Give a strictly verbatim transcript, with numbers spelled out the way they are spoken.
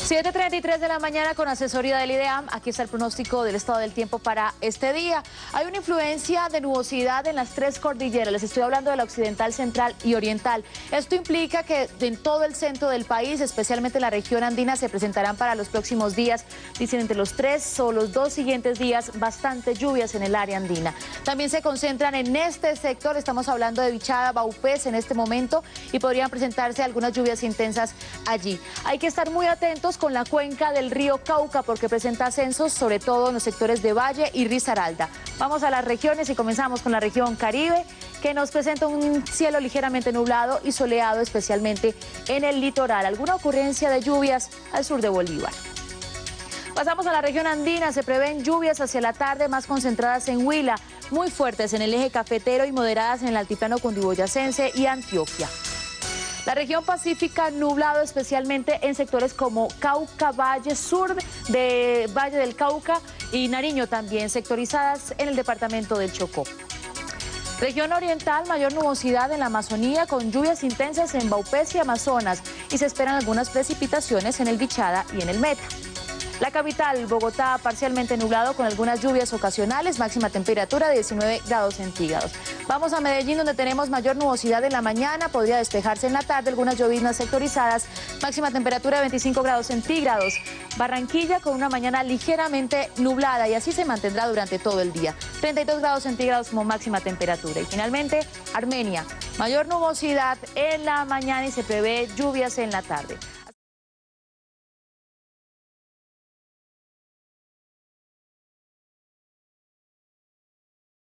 siete treinta y tres de la mañana con asesoría del IDEAM. Aquí está el pronóstico del estado del tiempo para este día. Hay una influencia de nubosidad en las tres cordilleras. Les estoy hablando de la occidental, central y oriental. Esto implica que en todo el centro del país, especialmente en la región andina, se presentarán para los próximos días, dicen entre los tres o los dos siguientes días, bastantes lluvias en el área andina. También se concentran en este sector, estamos hablando de Bichada, Vaupés en este momento, y podrían presentarse algunas lluvias intensas allí. Hay que estar muy atentos con la cuenca del río Cauca porque presenta ascensos, sobre todo en los sectores de Valle y Risaralda. Vamos a las regiones y comenzamos con la región Caribe, que nos presenta un cielo ligeramente nublado y soleado, especialmente en el litoral. Alguna ocurrencia de lluvias al sur de Bolívar. Pasamos a la región andina. Se prevén lluvias hacia la tarde, más concentradas en Huila, muy fuertes en el eje cafetero y moderadas en el altiplano cundiboyacense y Antioquia. La región pacífica, nublado especialmente en sectores como Cauca, Valle, sur de Valle del Cauca y Nariño también, sectorizadas en el departamento del Chocó. Región oriental, mayor nubosidad en la Amazonía con lluvias intensas en Vaupés y Amazonas, y se esperan algunas precipitaciones en el Bichada y en el Meta. La capital, Bogotá, parcialmente nublado con algunas lluvias ocasionales, máxima temperatura de diecinueve grados centígrados. Vamos a Medellín, donde tenemos mayor nubosidad en la mañana, podría despejarse en la tarde, algunas lloviznas sectorizadas, máxima temperatura de veinticinco grados centígrados. Barranquilla con una mañana ligeramente nublada y así se mantendrá durante todo el día, treinta y dos grados centígrados como máxima temperatura. Y finalmente, Armenia, mayor nubosidad en la mañana y se prevé lluvias en la tarde.